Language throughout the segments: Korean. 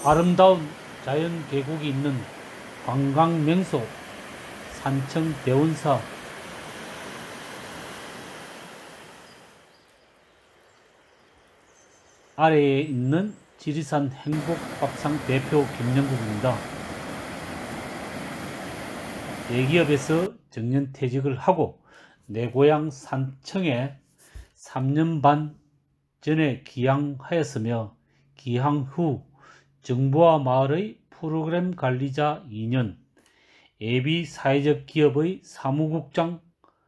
아름다운 자연 계곡이 있는 관광 명소 산청 대원사 아래에 있는 지리산 행복밥상 대표 김영국입니다. 대기업에서 정년퇴직을 하고 내 고향 산청에 3년 반 전에 귀향하였으며 귀향 후 정부와 마을의 프로그램 관리자 2년, 예비 사회적 기업의 사무국장으로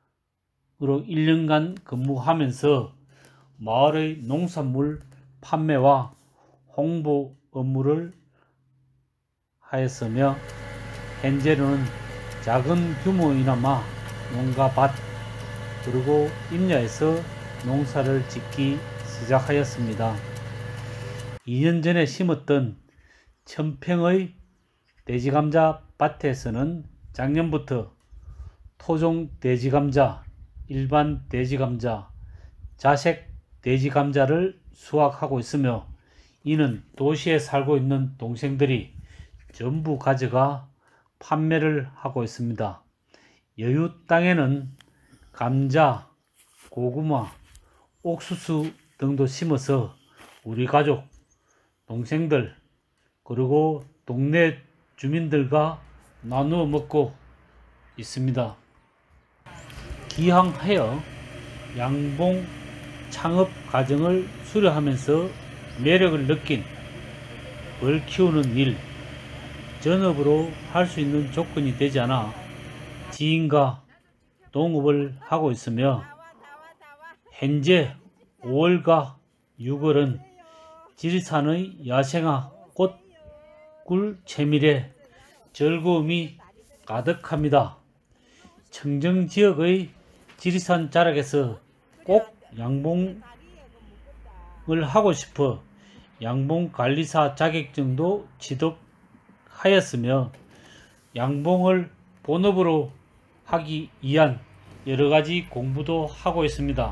1년간 근무하면서 마을의 농산물 판매와 홍보 업무를 하였으며 현재는 작은 규모이나마 농가밭 그리고 임야에서 농사를 짓기 시작하였습니다. 2년 전에 심었던 1000평의 돼지감자 밭에서는 작년부터 토종 돼지감자, 일반 돼지감자, 자색 돼지감자를 수확하고 있으며 이는 도시에 살고 있는 동생들이 전부 가져가 판매를 하고 있습니다. 여유 땅에는 감자, 고구마, 옥수수 등도 심어서 우리 가족, 동생들 그리고 동네 주민들과 나누어 먹고 있습니다. 귀향하여 양봉 창업 과정을 수료하면서 매력을 느낀 벌 키우는 일, 전업으로 할 수 있는 조건이 되지 않아 지인과 동업을 하고 있으며 현재 5월과 6월은 지리산의 야생화 꽃꿀 채밀에 즐거움이 가득합니다. 청정지역의 지리산 자락에서 꼭 양봉을 하고 싶어 양봉관리사 자격증도 취득하였으며 양봉을 본업으로 하기 위한 여러가지 공부도 하고 있습니다.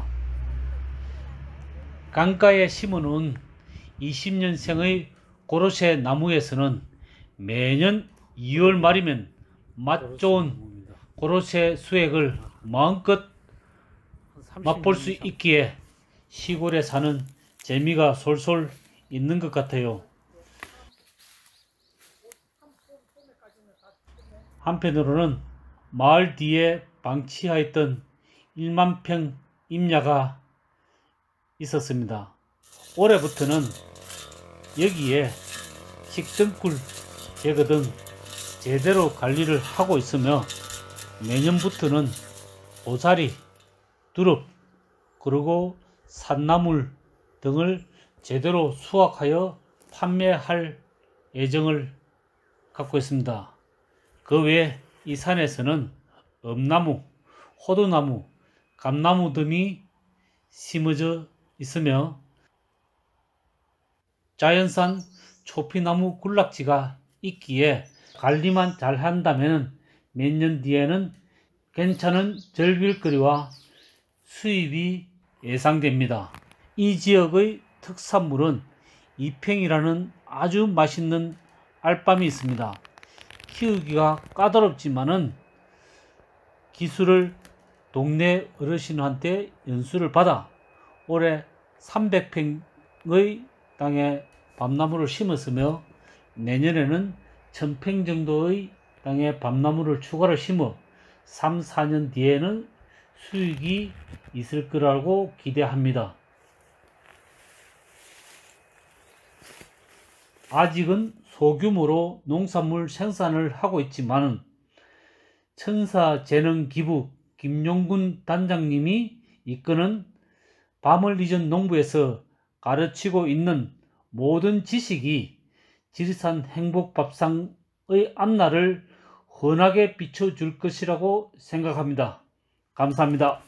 강가에 심어놓은 20년생의 고로쇠 나무에서는 매년 2월 말이면 맛 좋은 고로쇠 수액을 마음껏 맛볼 수 있기에 시골에 사는 재미가 솔솔 있는 것 같아요. 한편으로는 마을 뒤에 방치하였던 1만 평 임야가 있었습니다. 올해부터는 여기에 식등굴 제거 등 제대로 관리를 하고 있으며 내년부터는 고사리, 두릅, 그리고 산나물 등을 제대로 수확하여 판매할 예정을 갖고 있습니다. 그 외에 이 산에서는 엄나무, 호두나무, 감나무 등이 심어져 있으며 자연산 초피나무 군락지가 있기에 관리만 잘 한다면 몇 년 뒤에는 괜찮은 절길거리와 수입이 예상됩니다. 이 지역의 특산물은 이팽이라는 아주 맛있는 알밤이 있습니다. 키우기가 까다롭지만은 기술을 동네 어르신한테 연수를 받아 올해 300평의 땅에 밤나무를 심었으며 내년에는 1000평 정도의 땅에 밤나무를 추가로 심어 3, 4년 뒤에는 수익이 있을 거라고 기대합니다. 아직은 소규모로 농산물 생산을 하고 있지만 천사재능기부 김용군 단장님이 이끄는 밤을 잊은 농부에서 가르치고 있는 모든 지식이 지리산 행복밥상의 앞날을 환하게 비춰줄 것이라고 생각합니다. 감사합니다.